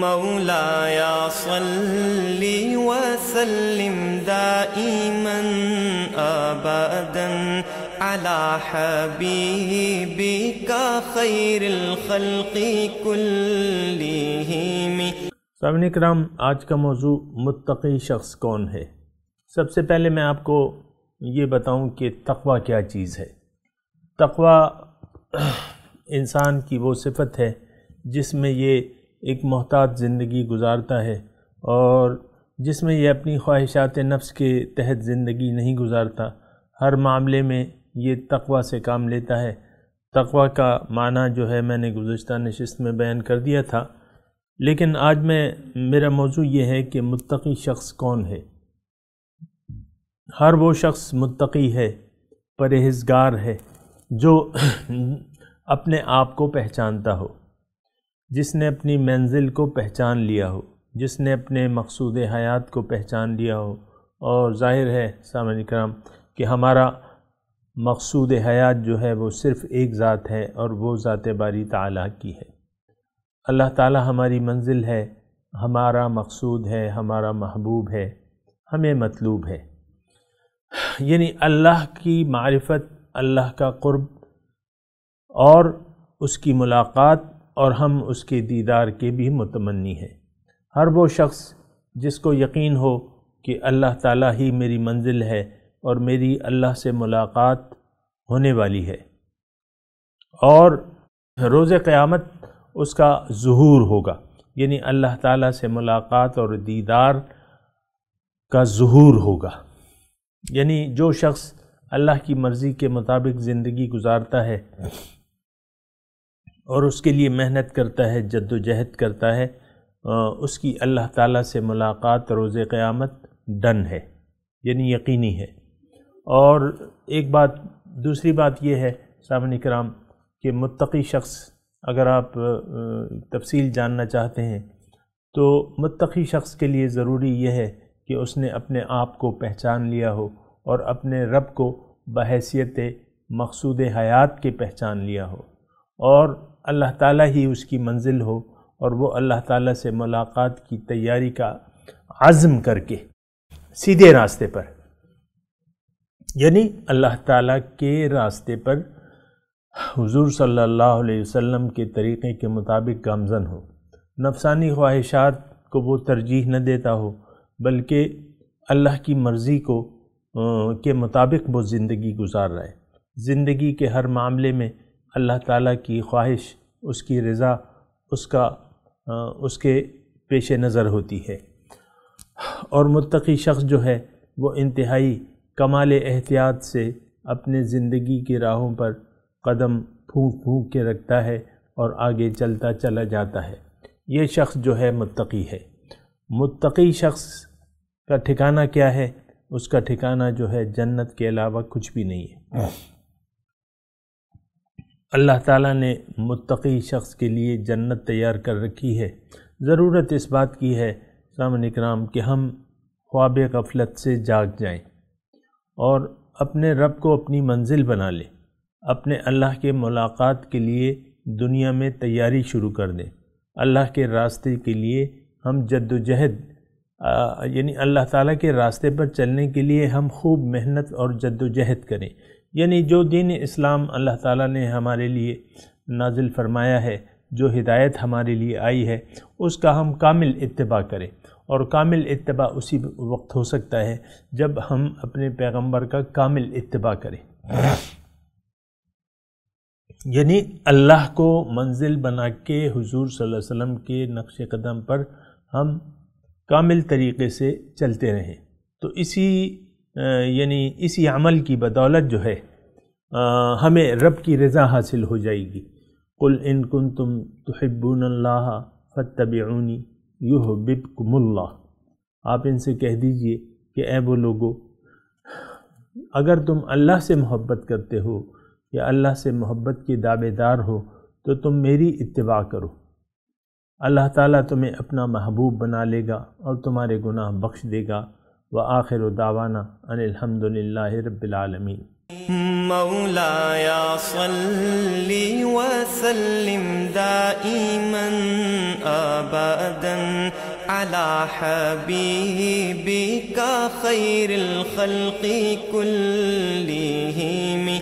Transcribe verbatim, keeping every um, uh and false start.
مولاي صل وسلم دائما ابدا على حبيبك خير الخلق كلهم۔ سامعین کرام، آج کا موضوع متقی شخص کون ہے۔ سب سے پہلے میں آپ کو یہ بتاؤں کہ تقوی کیا چیز ہے۔ تقوی انسان کی وہ صفت ہے جس میں یہ ایک محتاط زندگی گزارتا ہے اور جس میں یہ اپنی خواہشات نفس کے تحت زندگی نہیں گزارتا، ہر معاملے میں یہ تقوی سے کام لیتا ہے۔ تقوی کا معنی جو ہے میں نے گزشتہ نشست میں بیان کر دیا تھا، لیکن آج میں میرا موضوع یہ ہے کہ متقی شخص کون ہے۔ ہر وہ شخص متقی ہے، پرہیزگار ہے، جو اپنے آپ کو پہچانتا ہو، جس نے اپنی منزل کو پہچان لیا ہو، جس نے اپنے مقصود حیات کو پہچان لیا ہو۔ اور ظاہر ہے سامعین کرام کہ ہمارا مقصود حیات جو ہے وہ صرف ایک ذات ہے، اور وہ ذات باری تعالیٰ کی ہے۔ اللہ تعالیٰ ہماری منزل ہے، ہمارا مقصود ہے، ہمارا محبوب ہے، ہمیں مطلوب ہے۔ یعنی اللہ کی معرفت، اللہ کا قرب اور اس کی ملاقات، اور ہم اس کے دیدار کے بھی متمنی ہیں۔ ہر وہ شخص جس کو یقین ہو کہ اللہ تعالیٰ ہی میری منزل ہے اور میری اللہ سے ملاقات ہونے والی ہے، اور روز قیامت اس کا ظہور ہوگا، یعنی اللہ تعالیٰ سے ملاقات اور دیدار کا ظہور ہوگا۔ یعنی جو شخص اللہ کی مرضی کے مطابق زندگی گزارتا ہے اور اس کے لیے محنت کرتا ہے، جد و جہد کرتا ہے، اس کی اللہ تعالیٰ سے ملاقات روز قیامت ڈن ہے، یعنی یقینی ہے۔ اور ایک بات دوسری بات یہ ہے سامعین کرام کہ متقی شخص، اگر آپ تفصیل جاننا چاہتے ہیں تو متقی شخص کے لیے ضروری یہ ہے کہ اس نے اپنے آپ کو پہچان لیا ہو اور اپنے رب کو بحیثیت مقصود حیات کے پہچان لیا ہو، اور اللہ تعالیٰ ہی اس کی منزل ہو، اور وہ اللہ تعالیٰ سے ملاقات کی تیاری کا عزم کر کے سیدھے راستے پر، یعنی اللہ تعالیٰ کے راستے پر حضور صلی اللہ علیہ وسلم کے طریقے کے مطابق گامزن ہو، نفسانی خواہشات کو وہ ترجیح نہ دیتا ہو، بلکہ اللہ کی مرضی کو کے مطابق وہ زندگی گزار رہا ہے۔ زندگی کے ہر معاملے میں اللہ تعالیٰ کی خواہش، اس کی رضا، اس کا اس کے پیش نظر ہوتی ہے۔ اور متقی شخص جو ہے وہ انتہائی کمال احتیاط سے اپنے زندگی کی راہوں پر قدم پھونک پھونک کے رکھتا ہے اور آگے چلتا چلا جاتا ہے۔ یہ شخص جو ہے متقی ہے۔ متقی شخص کا ٹھکانہ کیا ہے؟ اس کا ٹھکانہ جو ہے جنت کے علاوہ کچھ بھی نہیں ہے۔ اللہ تعالیٰ نے متقی شخص کے لیے جنت تیار کر رکھی ہے۔ ضرورت اس بات کی ہے سامعین کرام کہ ہم خواب غفلت سے جاگ جائیں اور اپنے رب کو اپنی منزل بنا لیں، اپنے اللہ کے ملاقات کے لیے دنیا میں تیاری شروع کر دیں۔ اللہ کے راستے کے لیے ہم جد و جہد، یعنی اللہ تعالیٰ کے راستے پر چلنے کے لیے ہم خوب محنت اور جد و جہد کریں۔ یعنی جو دین اسلام اللہ تعالیٰ نے ہمارے لیے نازل فرمایا ہے، جو ہدایت ہمارے لیے آئی ہے، اس کا ہم کامل اتباع کریں، اور کامل اتباع اسی وقت ہو سکتا ہے جب ہم اپنے پیغمبر کا کامل اتباع کریں، یعنی اللہ کو منزل بنا کے حضور صلی اللہ علیہ وسلم کے نقش قدم پر ہم کامل طریقے سے چلتے رہیں۔ تو اسی یعنی اسی عمل کی بدولت جو ہے ہمیں رب کی رضا حاصل ہو جائے گی۔ قل ان کنتم تحبون اللہ فاتبعونی یحببکم اللہ۔ آپ ان سے کہہ دیجئے کہ اے وہ لوگو، اگر تم اللہ سے محبت کرتے ہو یا اللہ سے محبت کے دعوے دار ہو تو تم میری اتباع کرو، اللہ تعالیٰ تمہیں اپنا محبوب بنا لے گا اور تمہارے گناہ بخش دے گا۔ وآخر دعوانا ان الحمد للہ رب العالمین۔ مولاي صل وسلم دائما أبدا على حبيبك خير الخلق كلهم